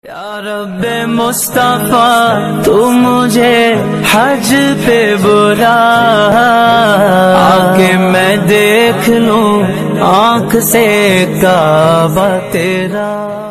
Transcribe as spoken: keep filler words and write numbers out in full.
या रब्बे मुस्तफा तू मुझे हज पे बुला, आके मैं देख लूं आँख से काबा तेरा।